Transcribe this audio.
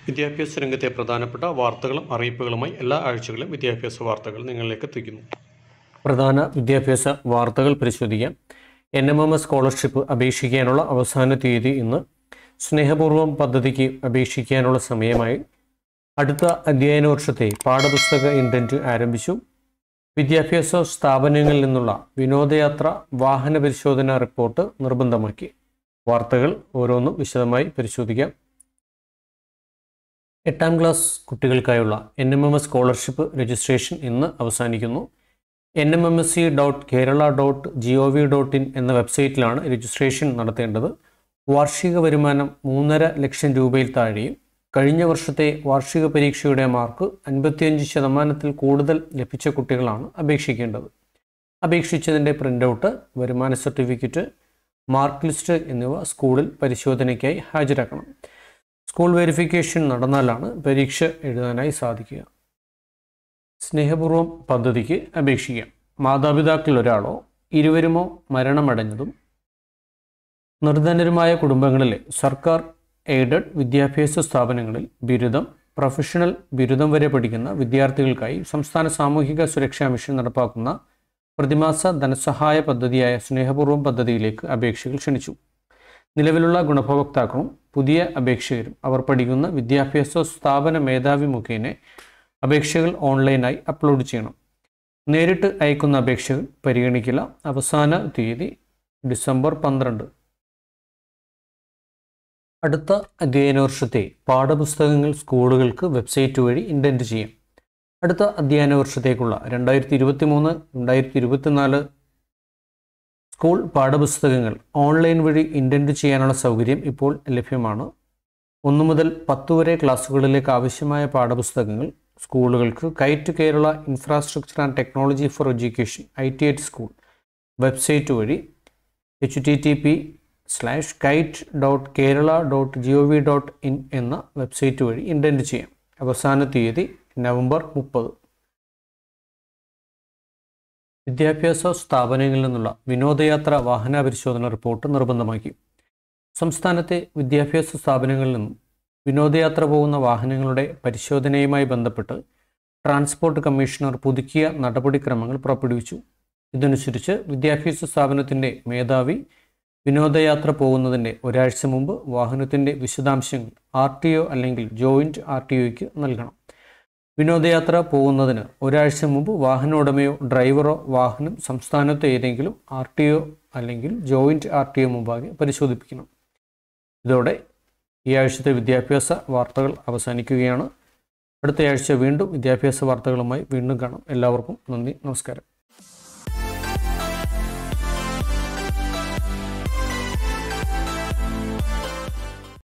വിദ്യാഭ്യാസ രംഗത്തെ പ്രധാനപ്പെട്ട വാർത്തകളും അറിയിപ്പുകളുമായി എല്ലാ ആഴ്ചകളിലും വിദ്യാഭ്യാസ വാർത്തകൾ നിങ്ങളിലേക്ക് എത്തിക്കുന്നു. പ്രധാന വിദ്യാഭ്യാസ വാർത്തകൾ പരിശോധിക്കാം. NMMS സ്കോളർഷിപ്പ് അപേക്ഷിക്കാനുള്ള അവസാന തീയതി ഇന്ന്. സ്നേഹപൂർവ്വം പദ്ധതിക്ക് അപേക്ഷിക്കാനുള്ള സമയമായി. അടുത്ത അധ്യയന വർഷത്തെ പാഠപുസ്തക ഇൻഡൻറ്റ് ആരംഭിച്ചു. വിദ്യാഭ്യാസ സ്ഥാപനങ്ങളിൽ നിന്നുള്ള വിനോദയാത്ര വാഹന പരിശോധന റിപ്പോർട്ട് നിർബന്ധമാക്കി. വാർത്തകൾ ഓരോന്നും വിശദമായി പരിശോധിക്കാം. 8ാം ക്ലാസ് കുട്ടികൾക്കായുള്ള NMMS സ്കോളർഷിപ്പ് രജിസ്ട്രേഷൻ ഇന്ന് അവസാനിക്കുന്നു. nmmsc.kerala.gov.in എന്ന വെബ്സൈറ്റിലാണ് രജിസ്ട്രേഷൻ നടത്തേണ്ടത്. വാർഷിക വരുമാനം 3.5 ലക്ഷം രൂപയിൽ താഴെയും കഴിഞ്ഞ വർഷത്തെ വാർഷിക പരീക്ഷയുടെ മാർക്ക് 55% കൂടുതൽ ലഭിച്ച കുട്ടികളാണ് അപേക്ഷിക്കേണ്ടത്. അപേക്ഷിച്ചതിൻ്റെ പ്രിൻ്റൗട്ട്, വരുമാന സർട്ടിഫിക്കറ്റ്, മാർക്ക് ലിസ്റ്റ് എന്നിവ സ്കൂളിൽ പരിശോധനയ്ക്കായി ഹാജരാക്കണം. സ്കൂൾ വെരിഫിക്കേഷൻ നടന്നാലാണ് പരീക്ഷ എഴുതാനായി സാധിക്കുക. സ്നേഹപൂർവ്വം പദ്ധതിക്ക് അപേക്ഷിക്കാം. മാതാപിതാക്കൾ ഒരാളോ ഇരുവരുമോ മരണമടഞ്ഞതും നിർധനരുമായ കുടുംബങ്ങളിലെ സർക്കാർ എയ്ഡഡ് വിദ്യാഭ്യാസ സ്ഥാപനങ്ങളിൽ ബിരുദം, പ്രൊഫഷണൽ ബിരുദം വരെ പഠിക്കുന്ന വിദ്യാർത്ഥികൾക്കായി സംസ്ഥാന സാമൂഹിക സുരക്ഷാ മിഷൻ നടപ്പാക്കുന്ന പ്രതിമാസ ധനസഹായ പദ്ധതിയായ സ്നേഹപൂർവ്വം പദ്ധതിയിലേക്ക് അപേക്ഷകൾ ക്ഷണിച്ചു. നിലവിലുള്ള ഗുണഭോക്താക്കളും പുതിയ അപേക്ഷകരും അവർ പഠിക്കുന്ന വിദ്യാഭ്യാസ സ്ഥാപന മേധാവി മുഖേന അപേക്ഷകൾ ഓൺലൈനായി അപ്ലോഡ് ചെയ്യണം. നേരിട്ട് അയക്കുന്ന അപേക്ഷകൾ പരിഗണിക്കില്ല. അവസാന തീയതി ഡിസംബർ 12. അടുത്ത അധ്യയന വർഷത്തെ പാഠപുസ്തകങ്ങൾ സ്കൂളുകൾക്ക് വെബ്സൈറ്റ് വഴി ഇൻഡൻറ്റ് ചെയ്യാം. അടുത്ത അധ്യയന വർഷത്തേക്കുള്ള 2023-2024 സ്കൂൾ പാഠപുസ്തകങ്ങൾ ഓൺലൈൻ വഴി ഇൻഡൻറ്റ് ചെയ്യാനുള്ള സൗകര്യം ഇപ്പോൾ ലഭ്യമാണ്. 1 മുതൽ 10 വരെ ക്ലാസ്സുകളിലേക്ക് ആവശ്യമായ പാഠപുസ്തകങ്ങൾ സ്കൂളുകൾക്ക് KITE Kerala infrastructure and technology for education ITET school website വഴി http:/kite.kerala.gov.in എന്ന വെബ്സൈറ്റ് വഴി ഇൻഡൻറ്റ് ചെയ്യാം. അവസാന തീയതി നവംബർ 30. വിദ്യാഭ്യാസ സ്ഥാപനങ്ങളിൽ നിന്നുള്ള വിനോദയാത്ര വാഹന പരിശോധന റിപ്പോർട്ട് നിർബന്ധമാക്കി. സംസ്ഥാനത്തെ വിദ്യാഭ്യാസ സ്ഥാപനങ്ങളിൽ നിന്നും വിനോദയാത്ര പോകുന്ന വാഹനങ്ങളുടെ പരിശോധനയുമായി ബന്ധപ്പെട്ട് ട്രാൻസ്പോർട്ട് കമ്മീഷണർ പുതുക്കിയ നടപടിക്രമങ്ങൾ പുറപ്പെടുവിച്ചു. ഇതനുസരിച്ച് വിദ്യാഭ്യാസ സ്ഥാപനത്തിൻ്റെ മേധാവി വിനോദയാത്ര പോകുന്നതിൻ്റെ ഒരാഴ്ച മുമ്പ് വാഹനത്തിൻ്റെ വിശദാംശങ്ങൾ RTO അല്ലെങ്കിൽ ജോയിൻറ്റ് RTOയ്ക്ക് നൽകണം. വിനോദയാത്ര പോകുന്നതിന് ഒരാഴ്ച മുമ്പ് വാഹന ഉടമയോ ഡ്രൈവറോ വാഹനം സംസ്ഥാനത്തെ ഏതെങ്കിലും RTO അല്ലെങ്കിൽ ജോയിൻറ്റ് RTO മുമ്പാകെ പരിശോധിപ്പിക്കണം. ഇതോടെ ഈ ആഴ്ചത്തെ വിദ്യാഭ്യാസ വാർത്തകൾ അവസാനിക്കുകയാണ്. അടുത്ത ആഴ്ച വീണ്ടും വിദ്യാഭ്യാസ വാർത്തകളുമായി വീണ്ടും കാണാം. എല്ലാവർക്കും നന്ദി, നമസ്കാരം.